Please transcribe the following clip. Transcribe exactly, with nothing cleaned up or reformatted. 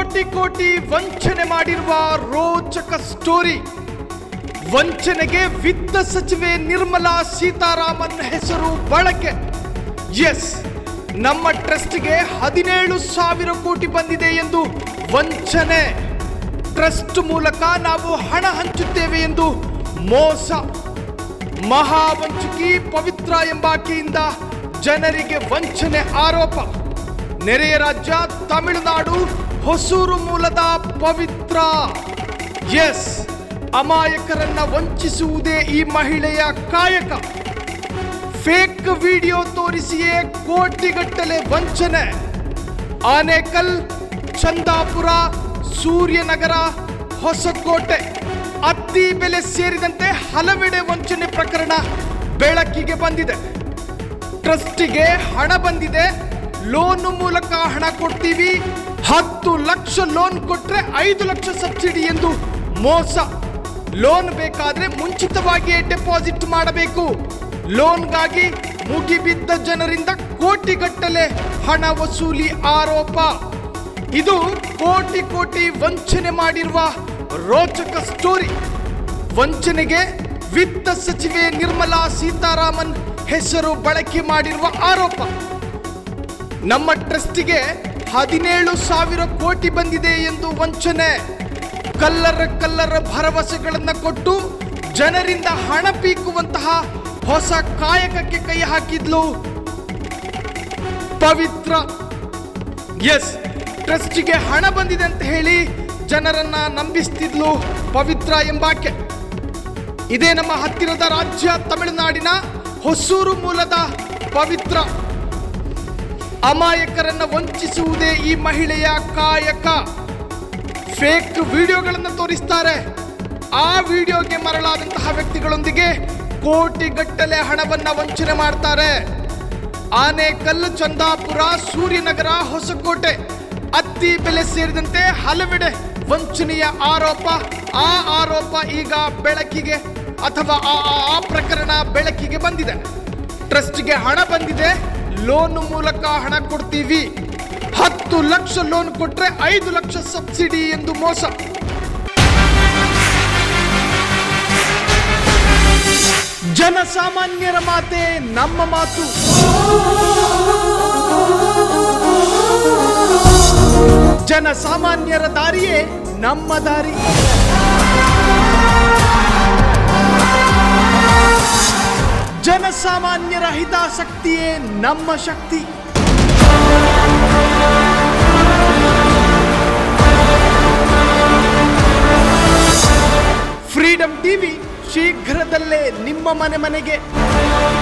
ಕೋಟಿ ಕೋಟಿ ವಂಚನೆ ಮಾಡಿರುವ ರೋಚಕ ಸ್ಟೋರಿ. ವಂಚನೆಗೆ ವಿತ್ತ ಸಚಿವೆ ನಿರ್ಮಲಾ ಸೀತಾರಾಮನ್ ಹೆಸರು ಬಳಕೆ. ಎಸ್, ನಮ್ಮ ಟ್ರಸ್ಟ್ಗೆ ಹದಿನೇಳು ಸಾವಿರ ಕೋಟಿ ಬಂದಿದೆ ಎಂದು ವಂಚನೆ. ಟ್ರಸ್ಟ್ ಮೂಲಕ ನಾವು ಹಣ ಹಂಚುತ್ತೇವೆ ಎಂದು ಮೋಸ. ಮಹಾವಂಚಕಿ ಪವಿತ್ರ ಎಂಬಾಕೆಯಿಂದ ಜನರಿಗೆ ವಂಚನೆ ಆರೋಪ. ನೆರೆಯ ರಾಜ್ಯ ತಮಿಳುನಾಡು ಹೊಸೂರು ಮೂಲದ ಪವಿತ್ರ. ಎಸ್, ಅಮಾಯಕರನ್ನ ವಂಚಿಸುವುದೇ ಈ ಮಹಿಳೆಯ ಕಾಯಕ. ಫೇಕ್ ವಿಡಿಯೋ ತೋರಿಸಿಯೇ ಕೋಟಿಗಟ್ಟಲೆ ವಂಚನೆ. ಆನೇಕಲ್, ಚಂದಾಪುರ, ಸೂರ್ಯನಗರ, ಹೊಸಕೋಟೆ, ಅತ್ತಿ ಬೆಲೆ ಸೇರಿದಂತೆ ಹಲವೆಡೆ ವಂಚನೆ ಪ್ರಕರಣ ಬೆಳಕಿಗೆ ಬಂದಿದೆ. ಟ್ರಸ್ಟಿಗೆ ಹಣ ಬಂದಿದೆ, ಲೋನ್ ಮೂಲಕ ಹಣ ಕೊಡ್ತೀವಿ, ಹತ್ತು ಲಕ್ಷ ಲೋನ್ ಕೊಟ್ರೆ ಐದು ಲಕ್ಷ ಸಬ್ಸಿಡಿ ಎಂದು ಮೋಸ. ಲೋನ್ ಬೇಕಾದ್ರೆ ಮುಂಚಿತವಾಗಿಯೇ ಡೆಪಾಸಿಟ್ ಮಾಡಬೇಕು. ಲೋನ್ಗಾಗಿ ಮುಗಿಬಿದ್ದ ಜನರಿಂದ ಕೋಟಿಗಟ್ಟಲೆ ಹಣ ವಸೂಲಿ ಆರೋಪ. ಇದು ಕೋಟಿ ಕೋಟಿ ವಂಚನೆ ಮಾಡಿರುವ ರೋಚಕ ಸ್ಟೋರಿ. ವಂಚನೆಗೆ ವಿತ್ತ ಸಚಿವೆ ನಿರ್ಮಲಾ ಸೀತಾರಾಮನ್ ಹೆಸರು ಬಳಕೆ ಮಾಡಿರುವ ಆರೋಪ. ನಮ್ಮ ಟ್ರಸ್ಟಿಗೆ ಹದಿನೇಳು ಸಾವಿರ ಕೋಟಿ ಬಂದಿದೆ ಎಂದು ವಂಚನೆ. ಕಲ್ಲರ ಕಲ್ಲರ ಭರವಸೆಗಳನ್ನು ಕೊಟ್ಟು ಜನರಿಂದ ಹಣ ಪೀಕುವಂತಹ ಹೊಸ ಕಾಯಕಕ್ಕೆ ಕೈ ಹಾಕಿದ್ಲು ಪವಿತ್ರ. ಎಸ್, ಟ್ರಸ್ಟಿಗೆ ಹಣ ಬಂದಿದೆ ಅಂತ ಹೇಳಿ ಜನರನ್ನ ನಂಬಿಸ್ತಿದ್ಲು ಪವಿತ್ರ ಎಂಬಾಕೆ. ಇದೇ ನಮ್ಮ ಹತ್ತಿರದ ರಾಜ್ಯ ತಮಿಳುನಾಡಿನ ಹೊಸೂರು ಮೂಲದ ಪವಿತ್ರ. ಅಮಾಯಕರನ್ನ ವಂಚಿಸುವುದೇ ಈ ಮಹಿಳೆಯ ಕಾಯಕ. ಫೇಕ್ ವಿಡಿಯೋಗಳನ್ನು ತೋರಿಸ್ತಾರೆ. ಆ ವಿಡಿಯೋಗೆ ಮರಳಾದಂತಹ ವ್ಯಕ್ತಿಗಳೊಂದಿಗೆ ಕೋಟಿಗಟ್ಟಲೆ ಹಣವನ್ನ ವಂಚನೆ ಮಾಡ್ತಾರೆ. ಆನೇಕಲ್, ಚಂದಾಪುರ, ಸೂರ್ಯನಗರ, ಹೊಸಕೋಟೆ, ಅತ್ತಿ ಬೆಲೆ ಸೇರಿದಂತೆ ಹಲವೆಡೆ ವಂಚನೆಯ ಆರೋಪ. ಆ ಆರೋಪ ಈಗ ಬೆಳಕಿಗೆ ಅಥವಾ ಆ ಪ್ರಕರಣ ಬೆಳಕಿಗೆ ಬಂದಿದೆ. ಟ್ರಸ್ಟ್ಗೆ ಹಣ ಬಂದಿದೆ, ಲೋನ್ ಮೂಲಕ ಹಣ ಕೊಡ್ತೀವಿ, ಹತ್ತು ಲಕ್ಷ ಲೋನ್ ಕೊಟ್ರೆ ಐದು ಲಕ್ಷ ಸಬ್ಸಿಡಿ ಎಂದು ಮೋಸ. ಜನಸಾಮಾನ್ಯರ ಮಾತೆ ನಮ್ಮ ಮಾತು. ಜನಸಾಮಾನ್ಯರ ದಾರಿಯೇ ನಮ್ಮ ದಾರಿ. ಜನಸಾಮಾನ್ಯರ ಹಿತಾಸಕ್ತಿಯೇ ನಮ್ಮ ಶಕ್ತಿ. ಫ್ರೀಡಂ ಟಿವಿ ಶೀಘ್ರದಲ್ಲೇ ನಿಮ್ಮ ಮನೆ ಮನೆಗೆ.